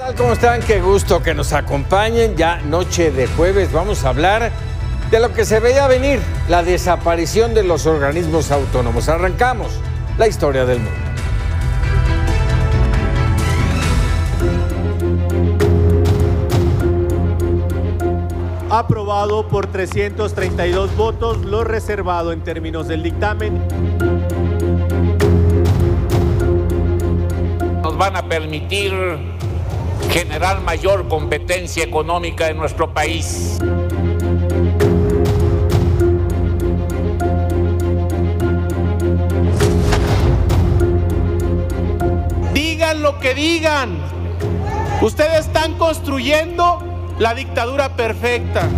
¿Cómo están? Qué gusto que nos acompañen. Ya noche de jueves vamos a hablar de lo que se veía venir, la desaparición de los organismos autónomos. Arrancamos la historia del mundo. Aprobado por 332 votos, lo reservado en términos del dictamen. Nos van a permitir generar mayor competencia económica en nuestro país. Digan lo que digan, ustedes están construyendo la dictadura perfecta.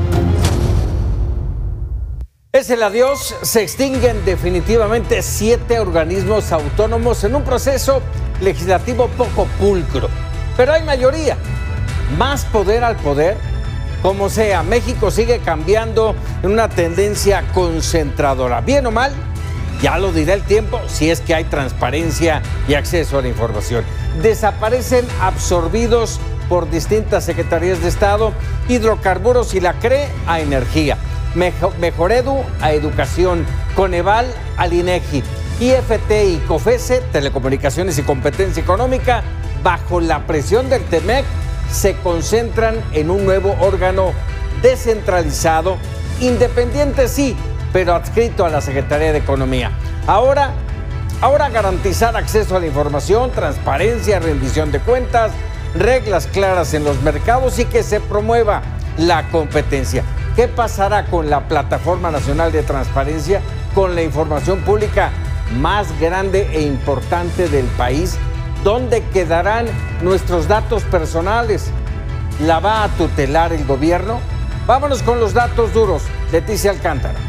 Es el adiós. Se extinguen definitivamente 7 organismos autónomos en un proceso legislativo poco pulcro. Pero hay mayoría. Más poder al poder. Como sea, México sigue cambiando en una tendencia concentradora. Bien o mal, ya lo dirá el tiempo, si es que hay transparencia y acceso a la información. Desaparecen absorbidos por distintas secretarías de Estado, Hidrocarburos y la CRE a Energía, Mejoredu a Educación, Coneval al INEGI, IFT y COFESE, Telecomunicaciones y Competencia Económica, bajo la presión del TEMEC, se concentran en un nuevo órgano descentralizado, independiente sí, pero adscrito a la Secretaría de Economía. Ahora garantizar acceso a la información, transparencia, rendición de cuentas, reglas claras en los mercados y que se promueva la competencia. ¿Qué pasará con la Plataforma Nacional de Transparencia, con la información pública más grande e importante del país? ¿Dónde quedarán nuestros datos personales? ¿La va a tutelar el gobierno? Vámonos con los datos duros. Leticia Alcántara.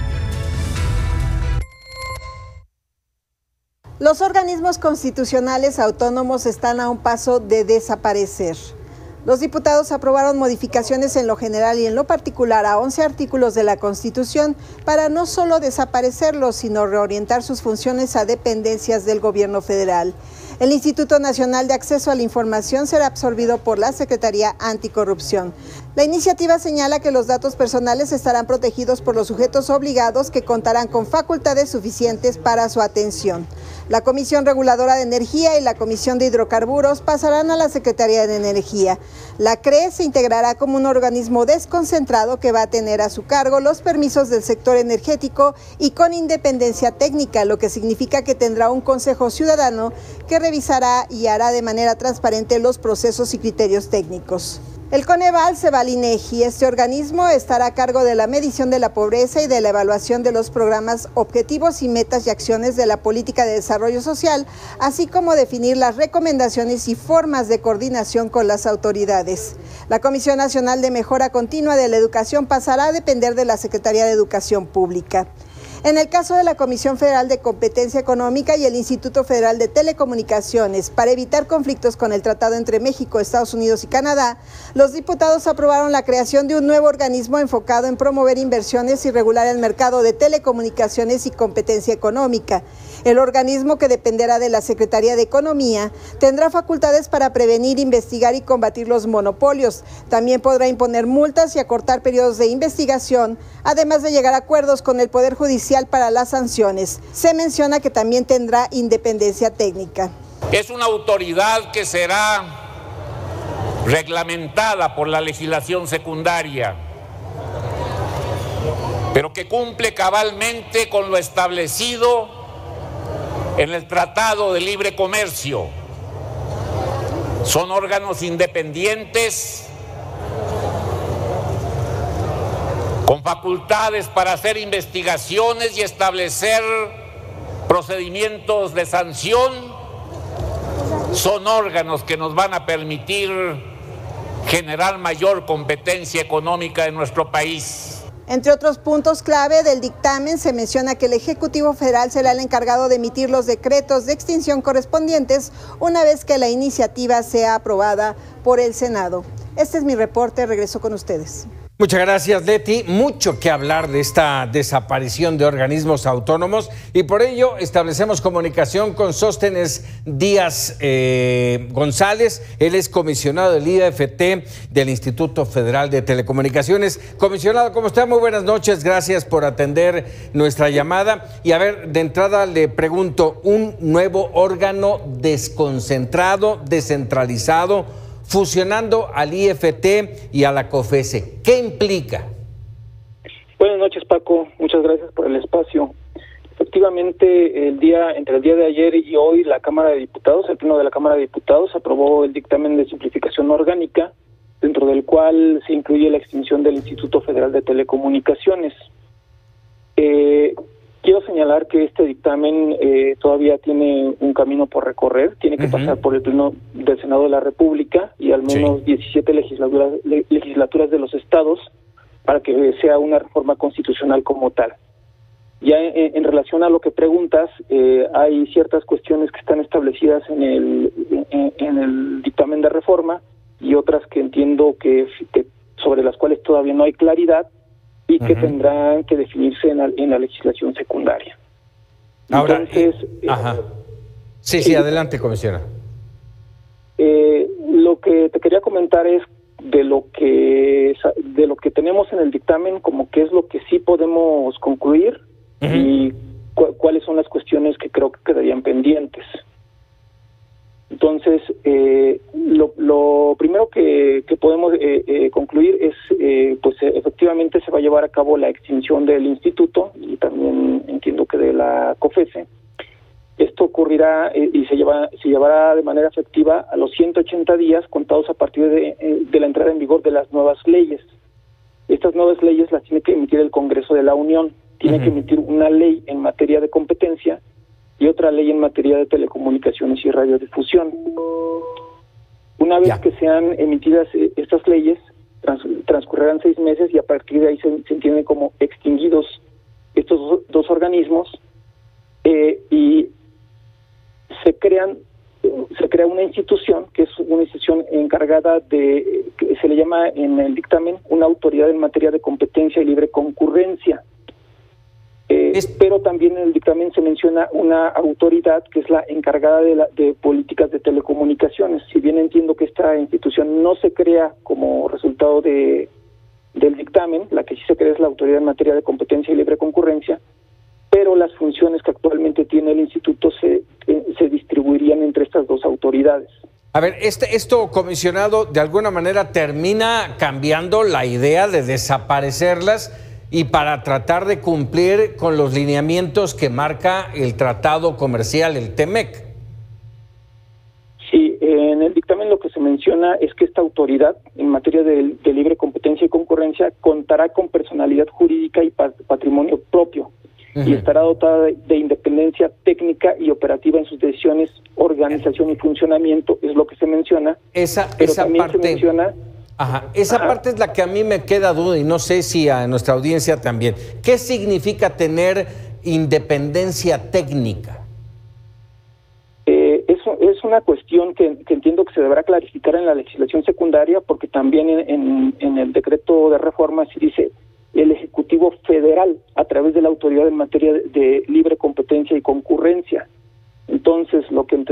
Los organismos constitucionales autónomos están a un paso de desaparecer. Los diputados aprobaron modificaciones en lo general y en lo particular a 11 artículos de la Constitución para no solo desaparecerlos, sino reorientar sus funciones a dependencias del gobierno federal. El Instituto Nacional de Acceso a la Información será absorbido por la Secretaría Anticorrupción. La iniciativa señala que los datos personales estarán protegidos por los sujetos obligados que contarán con facultades suficientes para su atención. La Comisión Reguladora de Energía y la Comisión de Hidrocarburos pasarán a la Secretaría de Energía. La CRE se integrará como un organismo desconcentrado que va a tener a su cargo los permisos del sector energético y con independencia técnica, lo que significa que tendrá un consejo ciudadano que revisará y hará de manera transparente los procesos y criterios técnicos. El Coneval se va al INEGI. Este organismo estará a cargo de la medición de la pobreza y de la evaluación de los programas, objetivos y metas y acciones de la política de desarrollo social, así como definir las recomendaciones y formas de coordinación con las autoridades. La Comisión Nacional de Mejora Continua de la Educación pasará a depender de la Secretaría de Educación Pública. En el caso de la Comisión Federal de Competencia Económica y el Instituto Federal de Telecomunicaciones, para evitar conflictos con el tratado entre México, Estados Unidos y Canadá, los diputados aprobaron la creación de un nuevo organismo enfocado en promover inversiones y regular el mercado de telecomunicaciones y competencia económica. El organismo, que dependerá de la Secretaría de Economía, tendrá facultades para prevenir, investigar y combatir los monopolios. También podrá imponer multas y acortar periodos de investigación, además de llegar a acuerdos con el Poder Judicial para las sanciones. Se menciona que también tendrá independencia técnica. Es una autoridad que será reglamentada por la legislación secundaria, pero que cumple cabalmente con lo establecido en el Tratado de Libre Comercio. Son órganos independientes con facultades para hacer investigaciones y establecer procedimientos de sanción. Son órganos que nos van a permitir generar mayor competencia económica en nuestro país. Entre otros puntos clave del dictamen, se menciona que el Ejecutivo Federal será el encargado de emitir los decretos de extinción correspondientes una vez que la iniciativa sea aprobada por el Senado. Este es mi reporte, regreso con ustedes. Muchas gracias, Leti. Mucho que hablar de esta desaparición de organismos autónomos y por ello establecemos comunicación con Sóstenes Díaz González. Él es comisionado del IFT del Instituto Federal de Telecomunicaciones. Comisionado, ¿cómo está? Muy buenas noches. Gracias por atender nuestra llamada. Y a ver, de entrada le pregunto, un nuevo órgano desconcentrado, descentralizado, fusionando al IFT y a la COFESE. ¿Qué implica? Buenas noches, Paco. Muchas gracias por el espacio. Efectivamente, entre el día de ayer y hoy, la Cámara de Diputados, el Pleno de la Cámara de Diputados, aprobó el dictamen de simplificación orgánica, dentro del cual se incluye la extinción del Instituto Federal de Telecomunicaciones. Quiero señalar que este dictamen todavía tiene un camino por recorrer, tiene que pasar por el Pleno del Senado de la República y al menos 17 legislaturas de los estados para que sea una reforma constitucional como tal. Ya en relación a lo que preguntas, hay ciertas cuestiones que están establecidas en el dictamen de reforma y otras que entiendo que sobre las cuales todavía no hay claridad y que tendrán que definirse en la legislación secundaria. Ahora, entonces, sí, adelante, comisionado. Lo que te quería comentar es de lo que tenemos en el dictamen, como qué es lo que sí podemos concluir y cuáles son las cuestiones que creo que quedarían pendientes. Entonces, lo primero que podemos concluir es, pues efectivamente se va a llevar a cabo la extinción del instituto y también entiendo que de la COFESE. Esto ocurrirá y se llevará de manera efectiva a los 180 días contados a partir de la entrada en vigor de las nuevas leyes. Estas nuevas leyes las tiene que emitir el Congreso de la Unión. Tiene que emitir una ley en materia de competencia y otra ley en materia de telecomunicaciones y radiodifusión. Una vez que sean emitidas estas leyes, transcurrirán 6 meses y a partir de ahí se entienden como extinguidos estos dos organismos y se crea una institución que es una institución encargada que se le llama en el dictamen una autoridad en materia de competencia y libre concurrencia. Pero también en el dictamen se menciona una autoridad que es la encargada de políticas de telecomunicaciones. Si bien entiendo que esta institución no se crea como resultado del dictamen, la que sí se crea es la autoridad en materia de competencia y libre concurrencia, pero las funciones que actualmente tiene el instituto se distribuirían entre estas dos autoridades. A ver, esto, comisionado, de alguna manera termina cambiando la idea de desaparecerlas y para tratar de cumplir con los lineamientos que marca el tratado comercial, el TEMEC. Sí, en el dictamen lo que se menciona es que esta autoridad en materia de libre competencia y concurrencia contará con personalidad jurídica y patrimonio propio y estará dotada de independencia técnica y operativa en sus decisiones, organización y funcionamiento, es lo que se menciona. Esa parte se menciona... Esa parte es la que a mí me queda duda y no sé si a nuestra audiencia también. ¿Qué significa tener independencia técnica? Eso es una cuestión que entiendo que se deberá clarificar en la legislación secundaria, porque también en el decreto de reforma se dice el Ejecutivo Federal a través de la autoridad en materia de libre competencia y concurrencia. Entonces, lo que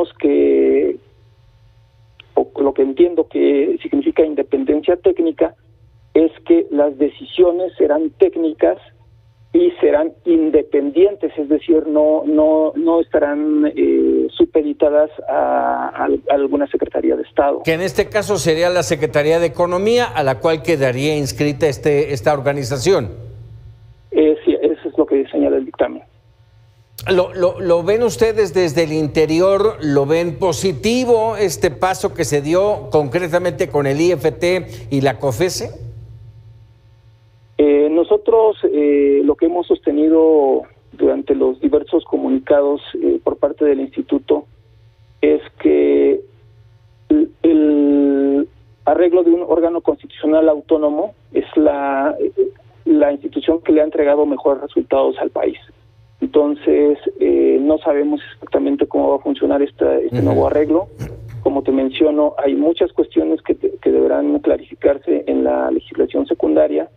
entiendo que significa independencia técnica es que las decisiones serán técnicas y serán independientes, es decir, no estarán supeditadas a alguna Secretaría de Estado. Que en este caso sería la Secretaría de Economía, a la cual quedaría inscrita esta organización. Sí, eso es lo que señala el dictamen. ¿Lo ven ustedes desde el interior? ¿Lo ven positivo este paso que se dio concretamente con el IFT y la COFESE? Nosotros lo que hemos sostenido durante los diversos comunicados por parte del instituto es que el arreglo de un órgano constitucional autónomo es la institución que le ha entregado mejores resultados al país. Entonces, no sabemos exactamente cómo va a funcionar este nuevo arreglo. Como como te menciono, hay muchas cuestiones que deberán clarificarse en la legislación secundaria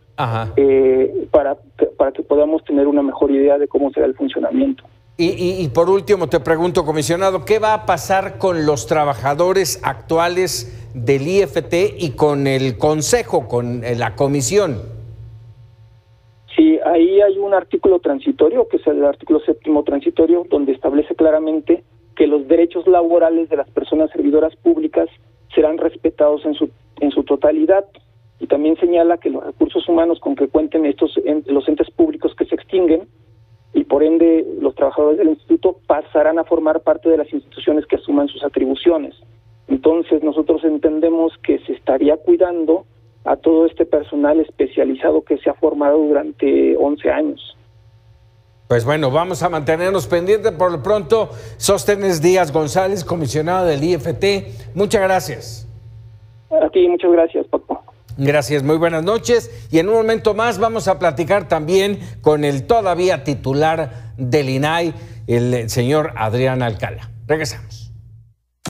para que podamos tener una mejor idea de cómo será el funcionamiento. Y por último te pregunto, comisionado, ¿qué va a pasar con los trabajadores actuales del IFT y con el Consejo, con la comisión? Sí, ahí hay un artículo transitorio, que es el artículo 7º transitorio, donde establece claramente que los derechos laborales de las personas servidoras públicas serán respetados en su totalidad, y también señala que los recursos humanos con que cuenten los entes públicos que se extinguen, y por ende los trabajadores del instituto pasarán a formar parte de las instituciones que asuman sus atribuciones. Entonces nosotros entendemos que se estaría cuidando a todo este personal especializado que se ha formado durante 11 años. Pues bueno, vamos a mantenernos pendientes. Por lo pronto, Sóstenes Díaz González, comisionado del IFT, muchas gracias. A ti, muchas gracias, Paco. Gracias, muy buenas noches. Y en un momento más vamos a platicar también con el todavía titular del INAI, el señor Adrián Alcala. Regresamos.